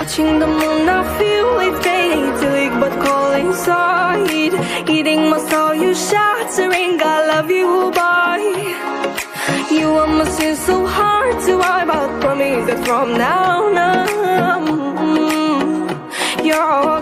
Watching the moon, I feel it fading till it but cold inside. Eating my soul, you shattering, I love you, boy. You are my sin, so hard to wipe out. Promise that from now on, you're all